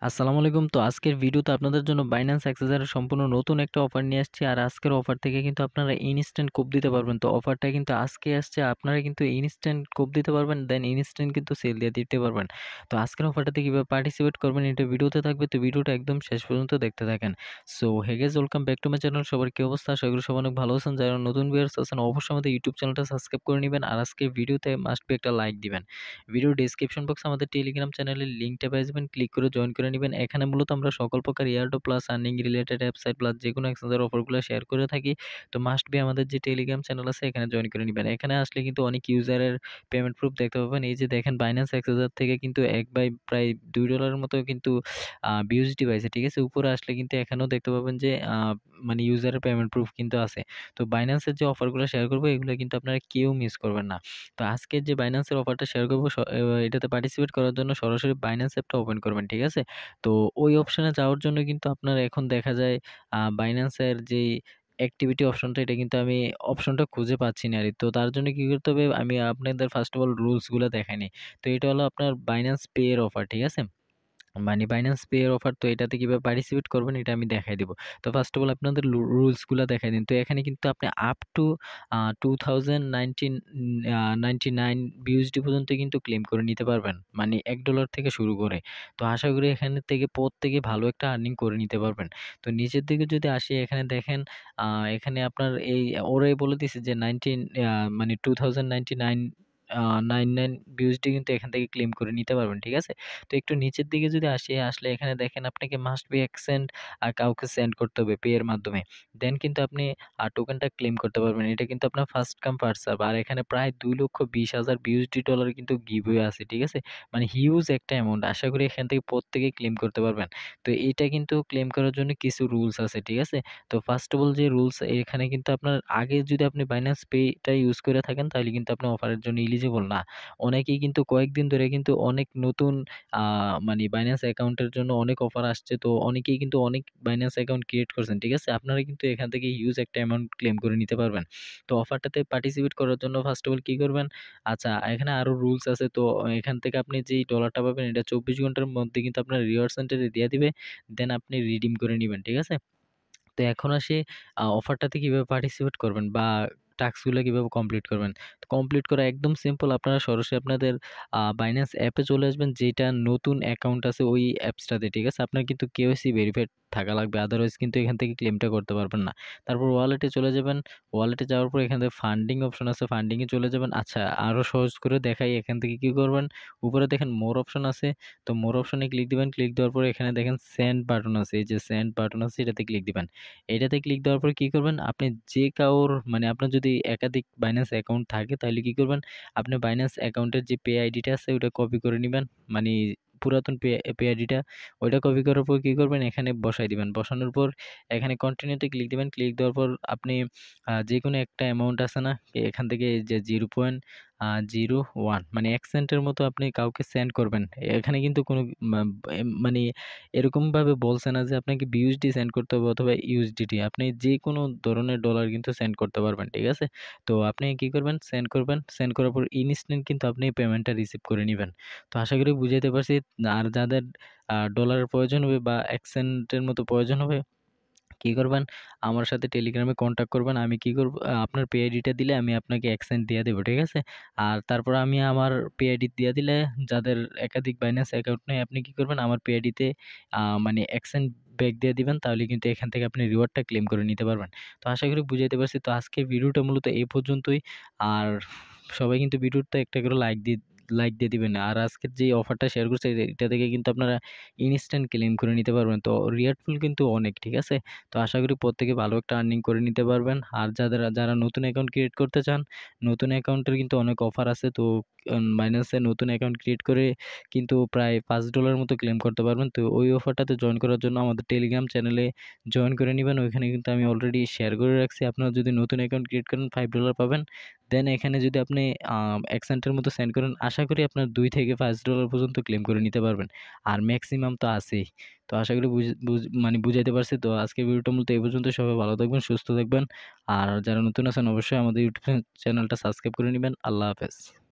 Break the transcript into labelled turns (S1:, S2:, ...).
S1: আসসালামু আলাইকুম। তো আজকের ভিডিওতে আপনাদের জন্য Binance Access এর সম্পূর্ণ নতুন একটা অফার নিয়ে আসছি। আর আজকের অফার থেকে কিন্তু আপনারা ইনস্ট্যান্ট কোপ দিতে পারবেন। তো অফারটা কিন্তু আজকে আসছে। আপনারা কিন্তু ইনস্ট্যান্ট কোপ দিতে পারবেন, দেন ইনস্ট্যান্ট কিন্তু সেল দিয়ে দিতে পারবেন। তো আজকের অফারটাতে কিভাবে পার্টিসিপেট করবেন এটা ভিডিওতে থাকবে। তো ভিডিওটা একদম শেষ পর্যন্ত দেখতে থাকেন। So hey guys, welcome back to my channel. সবার কি অবস্থা? আশা করি সবাই অনেক ভালো আছেন। যারা নতুন ভিউয়ার্স আছেন অবশ্যই আমাদের ইউটিউব চ্যানেলটা সাবস্ক্রাইব করে নিবেন। আর আজকের ভিডিওতে মাস্ট বি একটা লাইক দিবেন। ভিডিওর ডেসক্রিপশন বক্সে আমাদের টেলিগ্রাম চ্যানেলের লিঙ্কটা পেয়ে যাবেন। ক্লিক করে জয়েন করে নিবেন। এখানে মূলত আমরা সকল প্রকার airdrop plus earning related website plus যেকোনো এক্সচেঞ্জের অফারগুলো শেয়ার করে থাকি। তো মাস্ট বি আমাদের যে টেলিগ্রাম চ্যানেল আছে এখানে জয়েন করে নিবেন। এখানে আসলে কিন্তু অনেক ইউজারের পেমেন্ট প্রুফ দেখতে পাবেন। এই যে দেখেন Binance Access থেকে কিন্তু প্রায় $2 মতো কিন্তু BUSD পাইছে। ঠিক আছে? উপরে আসলে কিন্তু এখানেও দেখতে পাবেন যে মানে ইউজারের পেমেন্ট প্রুফ কিন্তু আছে। তো Binance এর যে অফারগুলো শেয়ার করব এগুলো কিন্তু আপনারা কেউ মিস করবেন না। তো আজকের যে Binance এর অফারটা শেয়ার করব এটাতে পার্টিসিপেট করার জন্য সরাসরি Binance অ্যাপটা ওপেন করবেন। ঠিক আছে? তো ওই অপশনে যাওয়ার জন্য কিন্তু আপনার এখন দেখা যায় Binance এর যেই অ্যাক্টিভিটি অপশনটা এটা কিন্তু আমি অপশনটা খুঁজে পাচ্ছি না আরকি। তো তার জন্য কি করতে হবে? আমি আপনাদের ফার্স্ট অফ অল রুলস গুলা দেখাই নিই। তো এটা হলো আপনার Binance Pay এর অফার। ঠিক আছে? মানে Binance Pay এর অফার, তো এটাতে কিভাবে পার্টিসিপেট করবেন এটা আমি দেখাই দিব। তো ফার্স্ট অফ অল আপনাদের রুলস গুলা দেখাই দিন। তো এখানে কিন্তু আপনি আপ টু 2019 99 BUSD পর্যন্ত কিন্তু ক্লেম করে নিতে পারবেন। মানে $1 থেকে শুরু করে। তো আশা করি এখান থেকে প্রত্যেকে ভালো একটা আর্নিং করে নিতে পারবেন। তো নিচের দিকে যদি আসি এখানে দেখেন আ এখানে আপনার ওরাই বলে দিছে যে 19 মানে 2099 99 BUSD কিন্তু এখান থেকে ক্লেম করে নিতে পারবেন। ঠিক আছে? তো একটু নিচের দিকে যদি আসি, আসলে এখানে দেখেন আপনাকে মাস্ট বি এক সেন্ট কাউকে সেন্ড করতে হবে পে এর মাধ্যমে। দেন কিন্তু আপনি টোকেনটা ক্লেম করতে পারবেন। এটা কিন্তু আপনার ফার্স্ট কাম ফার্স্ট সার্ভ। আর এখানে প্রায় 2,20,000 BUSD ডলার কিন্তু গিভওয়ে আছে। ঠিক আছে? মানে হিউজ একটা অ্যামাউন্ট। আশা করি এখান থেকে প্রত্যেকেই ক্লেম করতে পারবেন। তো এটা কিন্তু ক্লেম করার জন্য কিছু রুলস আছে। ঠিক আছে? তো ফার্স্ট অফ অল যে রুলস এখানে কিন্তু আপনার আগে যদি আপনি Binance Pay টা ইউজ করে থাকেন তাহলে কিন্তু আপনি অফারের জন্য এলিজিবল না। অনেকেই কিন্তু কয়েকদিন ধরে কিন্তু অনেক নতুন আ মানে Binance অ্যাকাউন্টের জন্য অনেক অফার আসছে। তো অনেকেই কিন্তু অনেক Binance অ্যাকাউন্ট ক্রিয়েট করছেন। ঠিক আছে? আপনারা কিন্তু এখান থেকে হিউজ একটা অ্যামাউন্ট ক্লেম করে নিতে পারবেন। তো অফারটাতে পার্টিসিপেট করার জন্য ফার্স্ট অফ অল কি করবেন? আচ্ছা, এখানে আরো রুলস আছে। তো এখান থেকে আপনি যেই ডলারটা পাবেন এটা 24 ঘন্টার মধ্যে কিন্তু আপনার রিওয়ার্ড সেন্টারে দিয়ে দিবে। দেন আপনি রিডিম করে নিবেন। ঠিক আছে? তো এখন আসি অফারটাতে কিভাবে পার্টিসিপেট করবেন বা টাস্কগুলো কিভাবে কমপ্লিট করবেন। তো কমপ্লিট করা একদম সিম্পল। আপনারা সরাসরি আপনাদের Binance অ্যাপে চলে আসবেন। যেটা নতুন অ্যাকাউন্ট আছে ওই অ্যাপসটাতে। ঠিক আছে? আপনার কিন্তু KYC ভেরিফাইড থাকা লাগবে। আদারওয়াইজ কিন্তু এখান থেকে ক্লেমটা করতে পারবেন না। তারপর ওয়ালেটে চলে যাবেন। ওয়ালেটে যাওয়ার পর এখান থেকে ফান্ডিং অপশন আছে। ফান্ডিং এ চলে যাবেন। আচ্ছা, আরো সহজ করে দেখাই, এখান থেকে কি করবেন? উপরে দেখেন মোর অপশন আছে। তো মোর অপশনে ক্লিক দিবেন। ক্লিক দেওয়ার পরে এখানে দেখেন সেন্ড বাটন আছে। এই যে সেন্ড বাটন আছে এটাতে ক্লিক দিবেন। এটাতে ক্লিক দেওয়ার পরে কি করবেন? আপনি যে কারোর মানে আপনার যদি একাধিক Binance অ্যাকাউন্ট থাকে তাহলে কি করবেন? আপনি Binance অ্যাকাউন্টের যে পে আইডিটা আছে ওটা কপি করে নিবেন। মানে পুরাতন পে আইডিটা ওইটা কপি করার পর কি করবেন? এখানে বসায় দিবেন। বসানোর পর এখানে কন্টিনিউ তে ক্লিক দিবেন। ক্লিক দেওয়ার পর আপনি যেকোনো একটা অ্যামাউন্ট আছে না? এখান থেকে যে 0.01 মানে ১ সেন্টের মতো আপনি কাউকে সেন্ড করবেন। এখানে কিন্তু কোনো মা মানে এরকমভাবে বলছে না যে আপনাকে BUSD সেন্ড করতে হবে অথবা USDT। আপনি যেকোনো ধরনের ডলার কিন্তু সেন্ড করতে পারবেন। ঠিক আছে? তো আপনি কি করবেন? সেন্ড করবেন। সেন্ড করার পর ইনস্ট্যান্ট কিন্তু আপনি পেমেন্টটা রিসিভ করে নিবেন। তো আশা করি বুঝাইতে পারছি। আর যাদের ডলারের প্রয়োজন হবে বা ১ সেন্টের মতো প্রয়োজন হবে কি করবেন? আমার সাথে টেলিগ্রামে কনট্যাক্ট করবেন। আমি কি করব? আপনার পে আইডিটা দিলে আমি আপনাকে অ্যাকসেন্ট দিয়ে দেব। ঠিক আছে? আর তারপর আমি আমার পে আইডি দিয়ে দিলে যাদের একাধিক Binance অ্যাকাউন্ট নেই আপনি কি করবেন? আমার পে আইডিতে মানে অ্যাকসেন্ট ব্যাক দিয়ে দিবেন। তাহলে কিন্তু এখান থেকে আপনি রিওয়ার্ডটা ক্লেম করে নিতে পারবেন। তো আশা করি বুঝাইতে পারছি। তো আজকের ভিডিওটা মূলত এই পর্যন্তই। আর সবাই কিন্তু ভিডিওতে একটা করে লাইক দিয়ে দিবেন। আর আজকের যে অফারটা শেয়ার করছি এটা থেকে কিন্তু আপনারা ইনস্ট্যান্ট ক্লেম করে নিতে পারবেন। তো রিওয়ার্ড পুল কিন্তু অনেক। ঠিক আছে? তো আশা করি প্রত্যেকে ভালো একটা আর্নিং করে নিতে পারবেন। আর যারা নতুন অ্যাকাউন্ট ক্রিয়েট করতে চান, নতুন অ্যাকাউন্টের কিন্তু অনেক অফার আছে। তো Binance এ নতুন অ্যাকাউন্ট ক্রিয়েট করে কিন্তু প্রায় $5 মতো ক্লেম করতে পারবেন। তো ওই অফারটাতে জয়েন করার জন্য আমাদের টেলিগ্রাম চ্যানেলে জয়েন করে নিবেন। ওইখানে কিন্তু আমি অলরেডি শেয়ার করে রাখছি। আপনারা যদি নতুন অ্যাকাউন্ট ক্রিয়েট করেন $5 পাবেন। দেন এখানে যদি আপনি ১ সেন্টের মতো সেন্ড করেন, আশা করি আপনার $2 থেকে $5 পর্যন্ত ক্লেম করে নিতে পারবেন। আর মেক্সিমাম তো আছেই। তো আশা করি মানে বুঝাইতে পারছি। তো আজকের ভিডিওটা মূলত এই পর্যন্ত। সবাই ভালো থাকবেন, সুস্থ থাকবেন। আর যারা নতুন আছেন অবশ্যই আমাদের ইউটিউব চ্যানেলটা সাবস্ক্রাইব করে নিবেন। আল্লাহ হাফেজ।